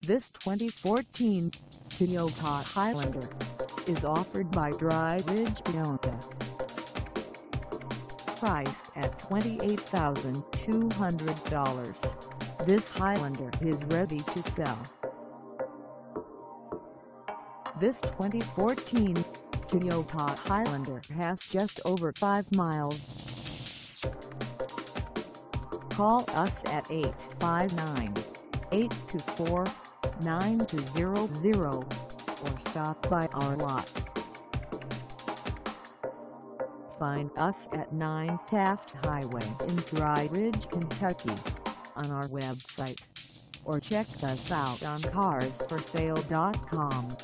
This 2014 Toyota Highlander is offered by Dry Ridge Toyota. Priced at $28,200, this Highlander is ready to sell. This 2014 Toyota Highlander has just over 5 miles. Call us at 859-824-9200 or stop by our lot. Find us at 9 Taft Highway in Dry Ridge, Kentucky on our website, or check us out on carsforsale.com.